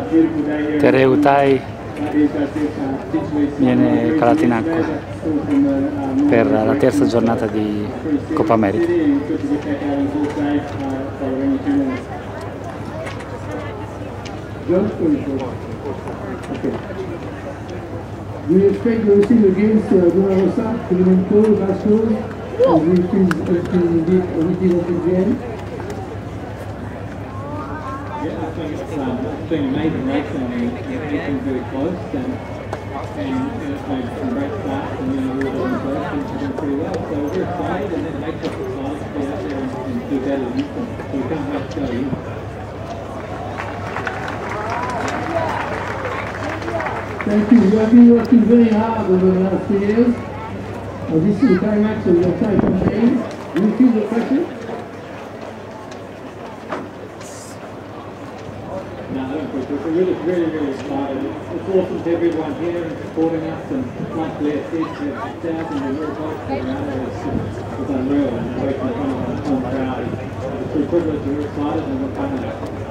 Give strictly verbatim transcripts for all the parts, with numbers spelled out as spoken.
che Rehutai viene calato in acqua per la terza giornata di Coppa America. Do you expect to receive against Gunarosa, Kilimanjaro, Basho, and we feel indeed everything of the game? Yeah, I think it's, um, it's been an amazing race and everything's very close and, and you know, it's made some great starts and you know, we were doing close and we're doing pretty well. So we're excited and it makes us excited to be out there and, and do better than this one. So we can't wait to go in. Thank you. You have been working very hard over the last few years. Uh, this is the climax of your time campaign. Do you feel the pressure? No, I don't think so. We're really, really, really excited. It's, it's awesome to have everyone here and supporting us and like Blair said, to have six thousand and we're close to around there. It's, it's unreal and working in front of a strong crowd. It's a true privilege and we're excited and we're coming.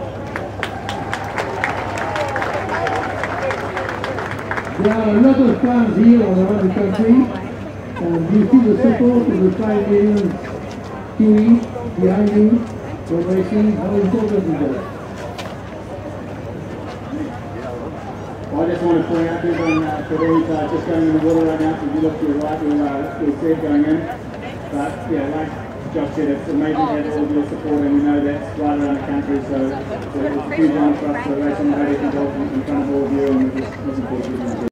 There are a lot of fans here all around the country, and you see the support of the five million Kiwi behind you for racing. How important is that? Well, I just want to point out to everyone uh, for Rehutai just going in the water right now, so if you look to your right, we'll, uh, we'll see it going in. But yeah, like Josh said, it's amazing to have all of your support, and we know that's right around the country, so, so it's a huge honour for us to race on the Rehutai in front of all of you, and we're just looking forward to it.